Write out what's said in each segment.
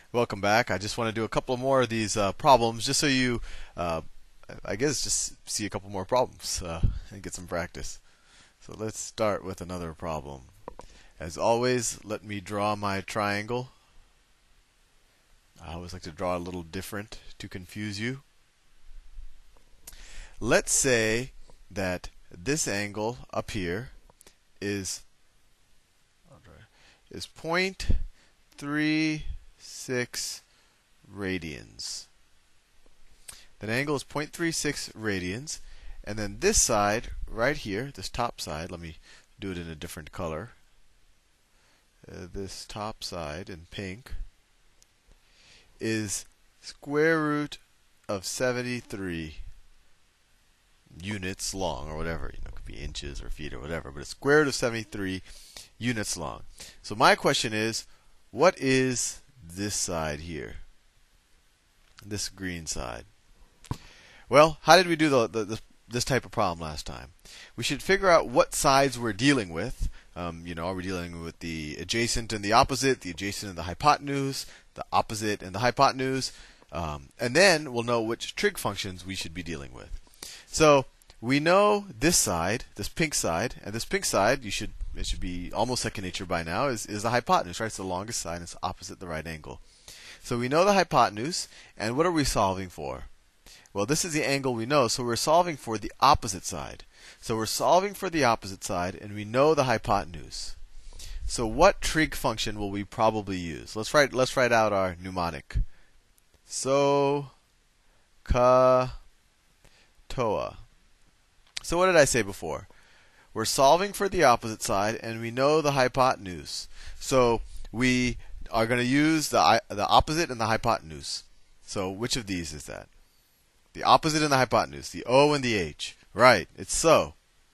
Welcome back. I just want to do a couple more of these problems just so you, I guess, just see a couple more problems and get some practice. So let's start with another problem. As always, let me draw my triangle. I always like to draw a little different to confuse you. Let's say that this angle up here is 0.36 radians. That angle is 0.36 radians. And then this side, right here, this top side, let me do it in a different color. This top side in pink is square root of 73 units long, or whatever. It could be inches or feet or whatever, but it's square root of 73 units long. So my question is, what is this side here? This green side. Well, how did we do this type of problem last time? We should figure out what sides we're dealing with. Are we dealing with the adjacent and the opposite, the adjacent and the hypotenuse, the opposite and the hypotenuse? And then we'll know which trig functions we should be dealing with. So we know this side, this pink side, and this pink side, it should be almost second nature by now, is the hypotenuse, right? It's the longest side, and it's opposite the right angle. So we know the hypotenuse, and what are we solving for? Well, this is the angle we know, so we're solving for the opposite side. So we're solving for the opposite side, and we know the hypotenuse. So what trig function will we probably use? Let's write out our mnemonic. So, ka, toa. So what did I say before? We're solving for the opposite side, and we know the hypotenuse. So we are going to use the opposite and the hypotenuse. So which of these is that? The opposite and the hypotenuse, the O and the H. Right, it's so.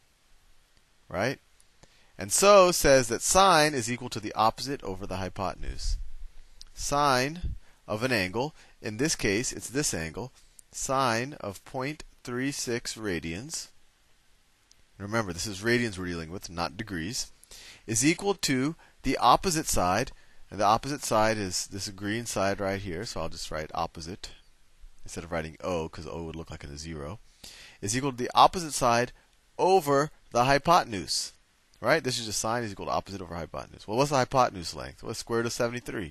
Right? And so says that sine is equal to the opposite over the hypotenuse. Sine of an angle, in this case, it's this angle, sine of 0.36 radians. Remember, this is radians we're dealing with, not degrees, is equal to the opposite side. And the opposite side is this green side right here, so I'll just write opposite instead of writing O, because O would look like a 0, is equal to the opposite side over the hypotenuse. Right? This is just sine is equal to opposite over hypotenuse. Well, what's the hypotenuse length? Well, square root of 73.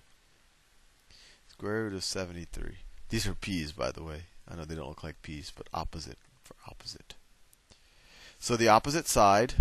Square root of 73. These are p's, by the way. I know they don't look like p's, but opposite for opposite. So the opposite side,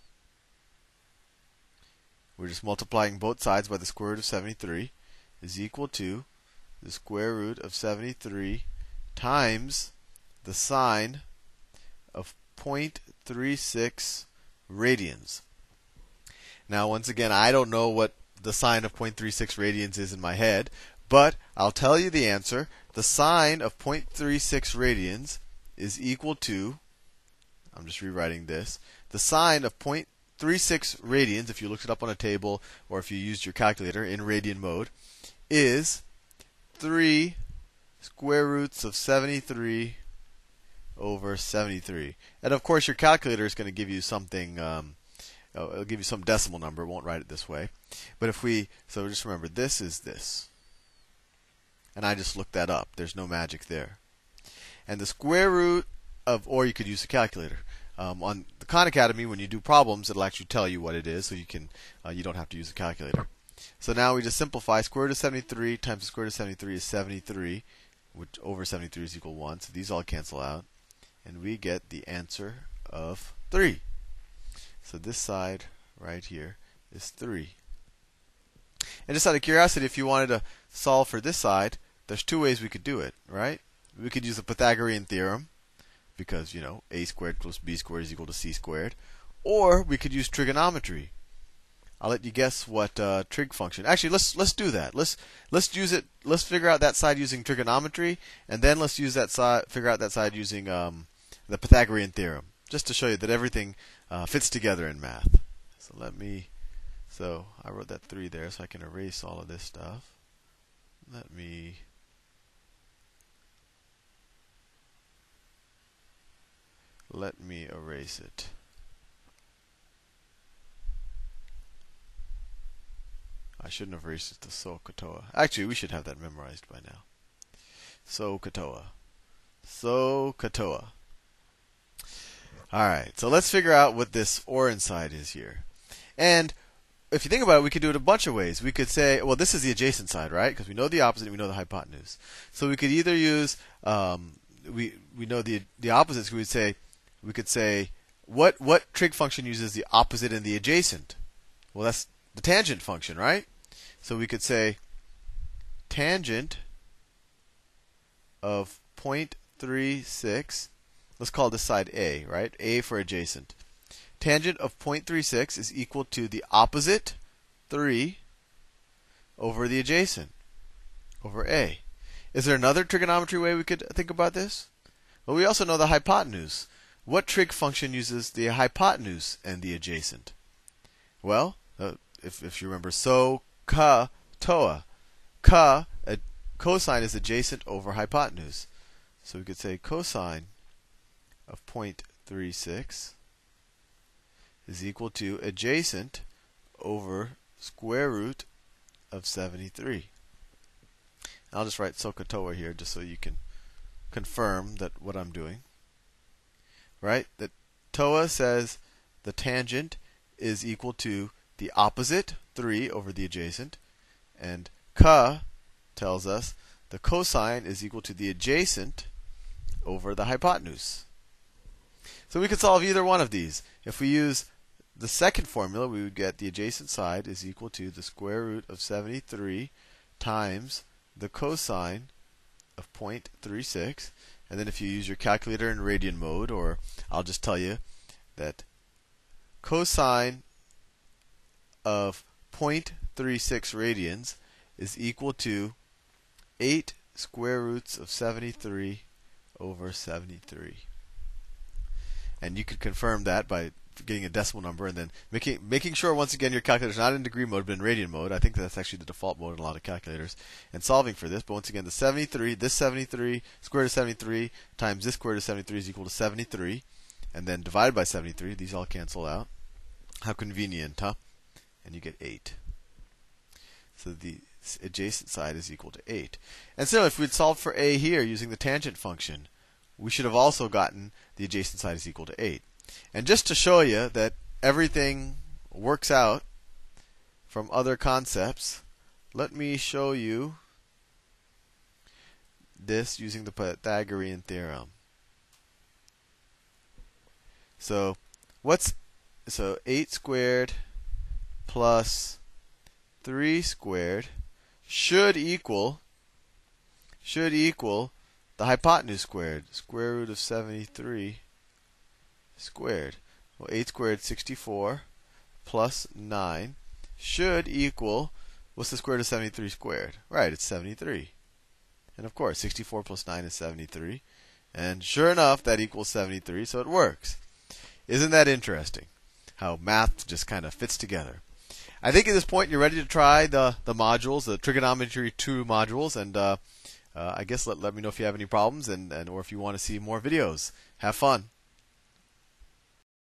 we're just multiplying both sides by the square root of 73, is equal to the square root of 73 times the sine of 0.36 radians. Now, once again, I don't know what the sine of 0.36 radians is in my head, but I'll tell you the answer. The sine of 0.36 radians is equal to, I'm just rewriting this, the sine of 0.36 radians, if you looked it up on a table or if you used your calculator in radian mode, is 3 square roots of 73 over 73. And of course, your calculator is going to give you something, it'll give you some decimal number. It won't write it this way. But so just remember, this is this. And I just looked that up. There's no magic there. And the square root of, or you could use a calculator. On the Khan Academy, when you do problems, it'll actually tell you what it is, so you don't have to use a calculator. So now we just simplify. Square root of 73 times the square root of 73 is 73, which over 73 is equal to 1. So these all cancel out. And we get the answer of 3. So this side right here is 3. And just out of curiosity, if you wanted to solve for this side, there's two ways we could do it, right? We could use the Pythagorean theorem, because, a squared plus b squared is equal to c squared. Or we could use trigonometry. I'll let you guess what trig function. Actually, let's do that. Let's use it. Let's figure out that side using trigonometry, and then let's use that side. Figure out that side using the Pythagorean theorem, just to show you that everything fits together in math. So I wrote that 3 there, so I can erase all of this stuff. Let me erase it. I shouldn't have erased it to SOHCAHTOA. Actually, we should have that memorized by now. SOHCAHTOA. SOHCAHTOA. Alright, so let's figure out what this orange side is here. And if you think about it, we could do it a bunch of ways. We could say, well, this is the adjacent side, right? Because we know the opposite and we know the hypotenuse. So we could either use, we know the opposites. We could say, what trig function uses the opposite and the adjacent? Well, that's the tangent function, right? So we could say tangent of 0.36. Let's call this side A, right? A for adjacent. Tangent of 0.36 is equal to the opposite 3 over the adjacent over A. Is there another trigonometry way we could think about this? Well, we also know the hypotenuse. What trig function uses the hypotenuse and the adjacent? Well, if you remember, SOHCAHTOA. Cosine is adjacent over hypotenuse. So we could say cosine of 0.36 is equal to adjacent over square root of 73. I'll just write SOHCAHTOA here just so you can confirm that what I'm doing. Right? That TOA says the tangent is equal to the opposite, 3, over the adjacent. And CA tells us the cosine is equal to the adjacent over the hypotenuse. So we could solve either one of these. If we use the second formula, we would get the adjacent side is equal to the square root of 73 times the cosine of 0.36. And then if you use your calculator in radian mode, or I'll just tell you that cosine of 0.36 radians is equal to 8 square roots of 73 over 73. And you could confirm that by getting a decimal number and then making sure, once again, your calculator is not in degree mode but in radian mode. I think that's actually the default mode in a lot of calculators. And solving for this, but once again, the 73, this 73, square root of 73 times this square root of 73 is equal to 73. And then divided by 73, these all cancel out. How convenient, huh? And you get 8. So the adjacent side is equal to 8. And so if we'd solved for a here using the tangent function, we should have also gotten the adjacent side is equal to 8. And just to show you that everything works out from other concepts, let me show you this using the Pythagorean theorem. So 8 squared plus 3 squared should equal the hypotenuse squared, square root of 73 squared. Well, 8 squared, 64, plus 9 should equal, what's the square root of 73 squared? Right, it's 73. And of course, 64 plus 9 is 73. And sure enough, that equals 73, so it works. Isn't that interesting? How math just kind of fits together. I think at this point you're ready to try the modules, the trigonometry 2 modules, and I guess let me know if you have any problems or if you want to see more videos. Have fun.